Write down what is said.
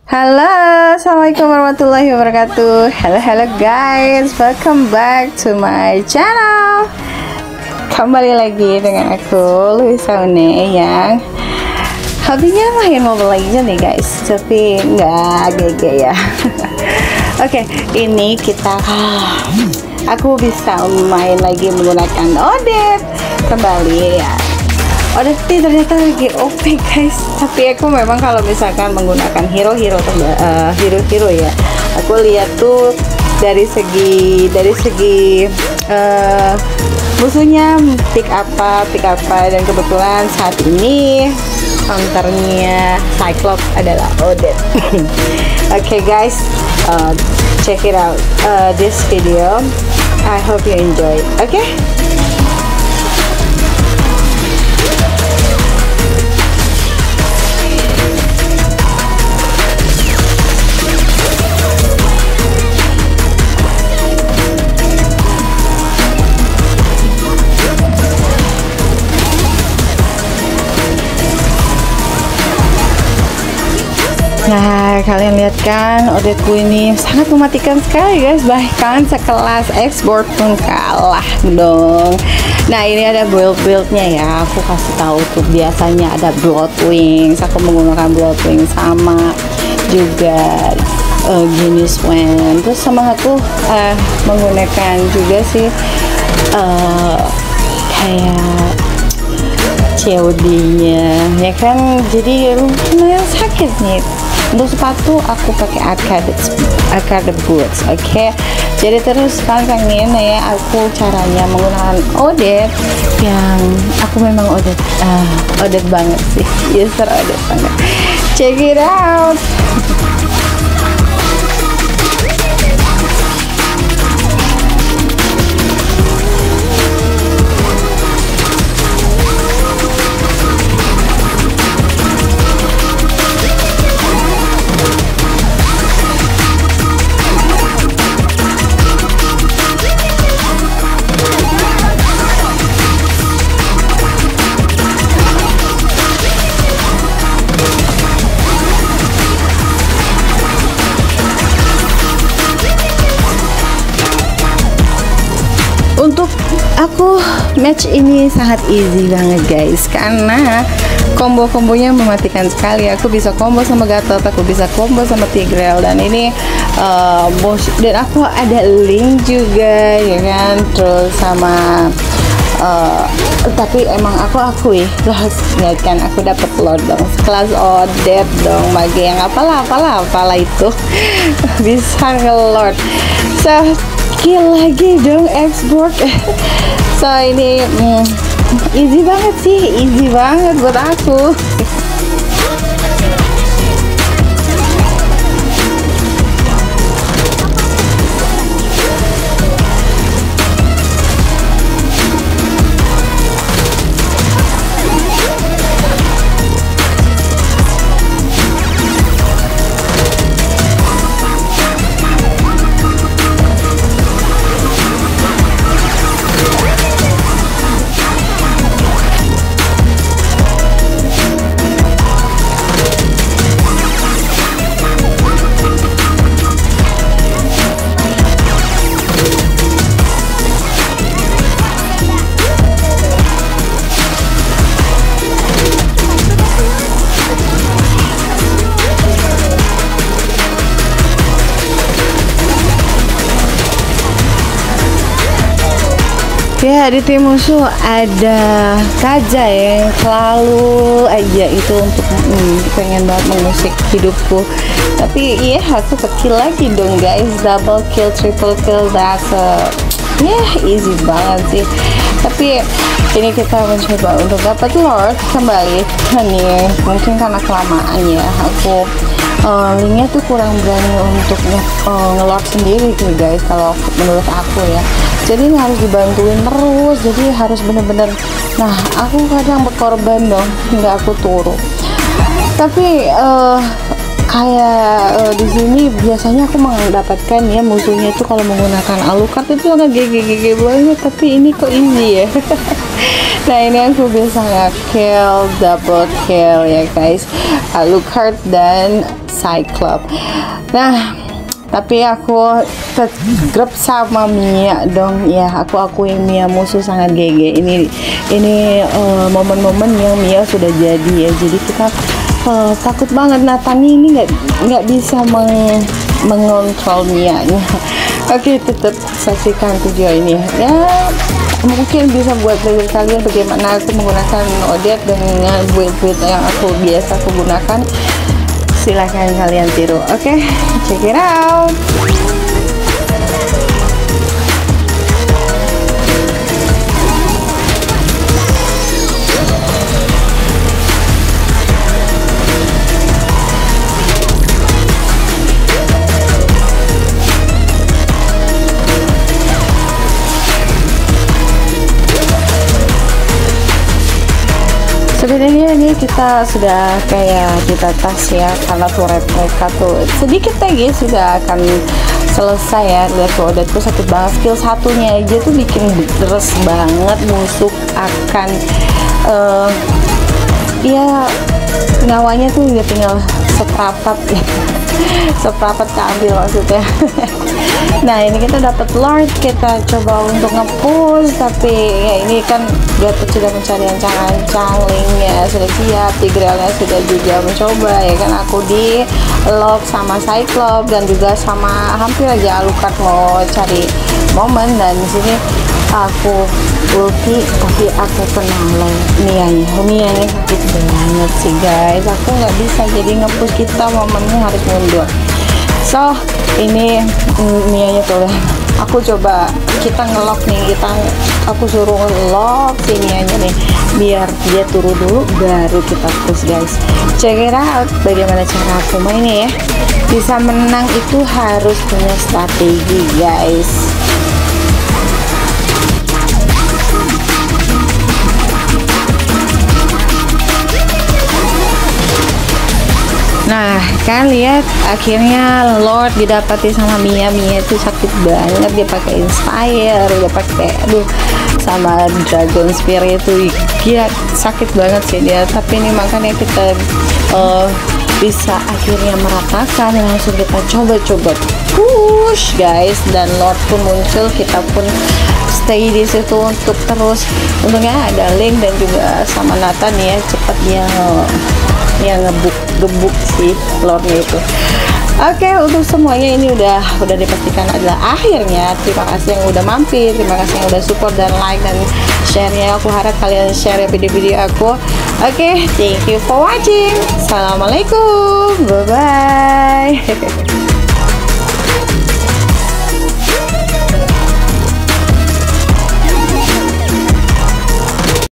Halo, assalamualaikum warahmatullahi wabarakatuh. Hello guys, welcome back to my channel. Kembali lagi dengan aku Luisa Une yang hobinya main Mobile Legends nih guys, tapi nggak GG ya. Oke, ini kita aku bisa main lagi menggunakan Odette kembali ya. Odette ternyata lagi OP guys, tapi aku memang kalau misalkan menggunakan hero-hero ya, aku lihat tuh dari segi musuhnya pick apa, dan kebetulan saat ini counternya Cyclops adalah Odette. Okay guys, check it out this video. I hope you enjoy. Okay. Nah, kalian lihat kan, Odetteku ini sangat mematikan sekali guys, bahkan sekelas export pun kalah dong. Nah, ini ada build-buildnya ya, aku kasih tahu tuh. Biasanya ada Blood Wings, aku menggunakan Blood Wings, sama juga Genius Swan. Terus sama aku menggunakan juga sih kayak COD-nya ya kan, jadi lumayan sakit nih. Untuk sepatu aku pakai arcade boots. Oke. Jadi terus pantengin ya aku caranya menggunakan Odette, yang aku memang Odette banget sih, user Odette banget. Check it out. Untuk aku match ini sangat easy banget guys, karena combo-kombonya mematikan sekali. Aku bisa combo sama Gatot, aku bisa combo sama Tigreal, dan ini dan aku ada Link juga ya kan, terus sama tapi emang aku akui loh kan, aku dapat load dong kelas Odette dong, mage yang apalah itu bisa ngelord. So kill lagi dong export. So ini easy banget sih, easy banget buat aku. Ya, di tim musuh ada Kaja yang selalu aja itu untuk pengen banget mengusik hidupku. Tapi iya, aku kecil lagi dong guys, double kill, triple kill, that's easy banget sih. Tapi ini kita mencoba untuk dapat Lord kembali. Nih mungkin karena kelamaan ya, aku linknya tuh kurang berani untuk ngelord sendiri tuh guys, kalau menurut aku ya. Jadi ini harus dibantuin terus, jadi harus bener-bener. Nah, aku kadang berkorban dong hingga aku turun. Tapi kayak di sini biasanya aku mendapatkan ya musuhnya itu kalau menggunakan Alucard itu agak GG banget, tapi ini kok easy ya. Nah ini aku bisa nge-kill, double kill ya guys, Alucard dan Cyclops. Nah tapi aku tetap sama Mia dong ya, aku akuin Mia musuh sangat GG. Ini momen-momen yang Mia sudah jadi ya, jadi kita takut banget. Nathan ini nggak bisa mengontrol Mia nya. Oke, tetap saksikan video ini ya, mungkin bisa buat belajar kalian bagaimana aku menggunakan Odette dengan build yang aku biasa aku gunakan. Silahkan kalian tiru. Oke, check it out. Sebenarnya ini kita sudah kayak kita tes ya, karena turret mereka tuh sedikit lagi sudah akan selesai ya. Lihat tuh Odetteku sakit banget, skill satunya aja tuh bikin deres banget, musuh akan ya nyawanya tuh udah tinggal seprapat ya. Seprapat keambil maksudnya. Nah ini kita dapat Lord, kita coba untuk nge-push, tapi ya ini kan Gatot sudah mencari cancalingnya sudah siap, Tigrealnya sudah juga mencoba ya kan. Aku di lock sama Cyclops dan juga sama hampir aja Alucard mau cari momen, dan di sini aku ulti tapi aku kena Mia-nya sakit banget sih guys. Aku nggak bisa jadi nge-push, kita momennya harus mundur. So ini Mia-nya tuh aku coba, kita ngelock nih, aku suruh ngelock si Mia-nya nih biar dia turun dulu baru kita push guys. Check it out bagaimana cara aku mainnya ya. Bisa menang itu harus punya strategi guys. Nah kan lihat akhirnya Lord didapati sama Mia itu sakit banget, dia pakai Inspire, dia pakai sama Dragon Spear itu dia sakit banget sih dia. Tapi ini makanya kita bisa akhirnya meratakan, langsung kita coba push guys, dan Lord pun muncul, kita pun stay di situ untuk terus. Untungnya ada Link dan juga sama Nathan ya, cepat dia ngebuk sih Lordnya itu. Oke, untuk semuanya ini udah dipastikan adalah akhirnya. Terima kasih yang udah mampir, terima kasih yang udah support dan like dan share-nya. Aku harap kalian share video-video aku. Oke, thank you for watching. Assalamualaikum, bye bye.